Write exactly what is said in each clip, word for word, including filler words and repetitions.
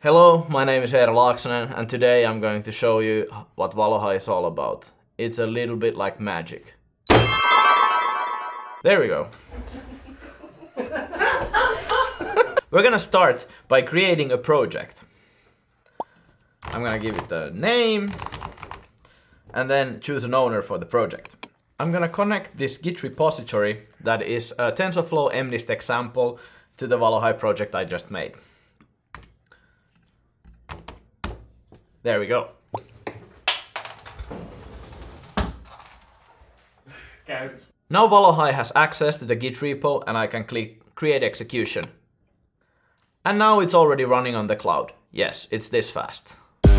Hello, my name is Eero Laaksonen and today I'm going to show you what Valohai is all about. It's a little bit like magic. There we go. We're gonna start by creating a project. I'm gonna give it a name and then choose an owner for the project. I'm gonna connect this Git repository that is a TensorFlow M NIST example to the Valohai project I just made. There we go. Now Valohai has access to the Git repo and I can click Create Execution. And now it's already running on the cloud. Yes, it's this fast.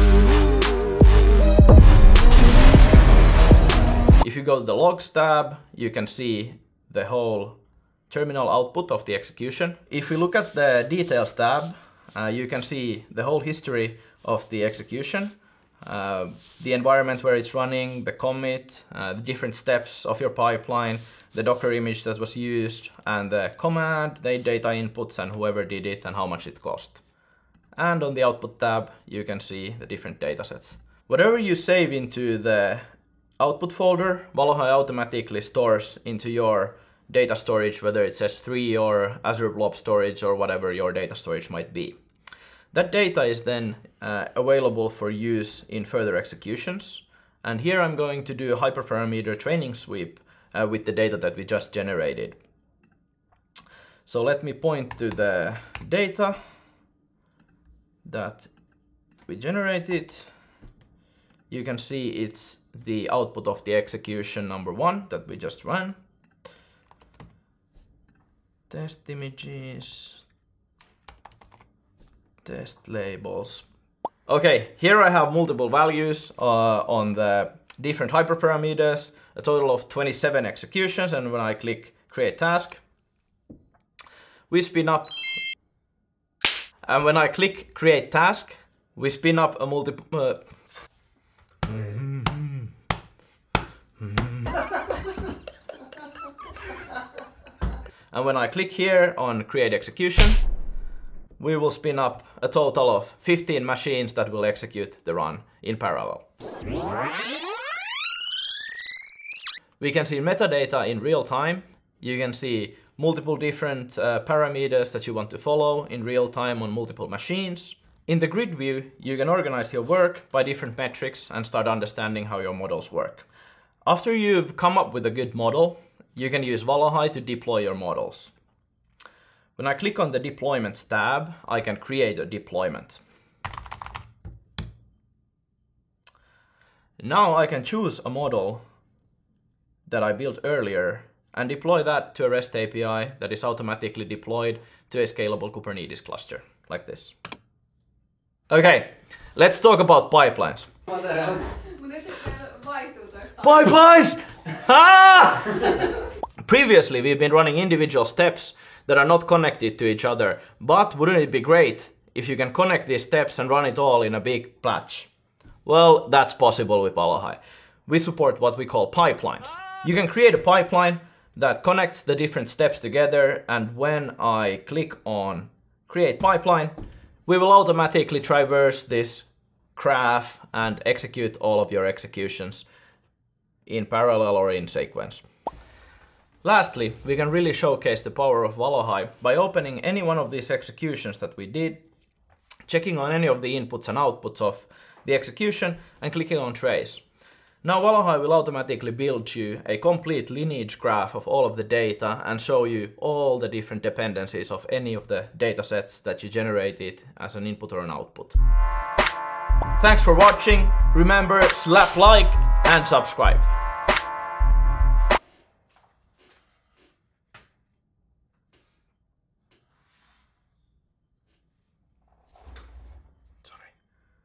If you go to the Logs tab, you can see the whole terminal output of the execution. If we look at the Details tab, uh, you can see the whole history of the execution, uh, the environment where it's running, the commit, uh, the different steps of your pipeline, the Docker image that was used, and the command, the data inputs, and whoever did it, and how much it cost. And on the Output tab, you can see the different datasets. Whatever you save into the output folder, Valohai automatically stores into your data storage, whether it's S three or Azure Blob Storage or whatever your data storage might be. That data is then uh, available for use in further executions. And here I'm going to do a hyperparameter training sweep uh, with the data that we just generated. So let me point to the data that we generated. You can see it's the output of the execution number one that we just ran. Test images. Test labels. Okay, here I have multiple values uh, on the different hyperparameters, a total of twenty-seven executions, and when I click Create Task, we spin up, and when I click Create Task, we spin up a multiple, uh, and when I click here on Create Execution, we will spin up a total of fifteen machines that will execute the run in parallel. We can see metadata in real time. You can see multiple different uh, parameters that you want to follow in real time on multiple machines. In the grid view, you can organize your work by different metrics and start understanding how your models work. After you've come up with a good model, you can use Valohai to deploy your models. When I click on the Deployments tab, I can create a deployment. Now I can choose a model that I built earlier and deploy that to a REST A P I that is automatically deployed to a scalable Kubernetes cluster, like this. Okay, let's talk about pipelines. Pipelines! Ah! Previously, we've been running individual steps that are not connected to each other, but wouldn't it be great if you can connect these steps and run it all in a big batch? Well, that's possible with Valohai. We support what we call pipelines. You can create a pipeline that connects the different steps together, and when I click on Create Pipeline, we will automatically traverse this graph and execute all of your executions in parallel or in sequence. Lastly, we can really showcase the power of Valohai by opening any one of these executions that we did, checking on any of the inputs and outputs of the execution, and clicking on Trace. Now Valohai will automatically build you a complete lineage graph of all of the data and show you all the different dependencies of any of the datasets that you generated as an input or an output. Thanks for watching. Remember, slap like and subscribe.